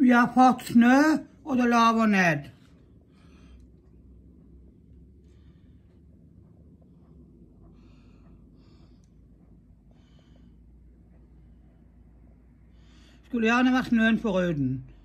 Vi har fått snø, og det laver ned. Skulle gjerne vært snøen foruten.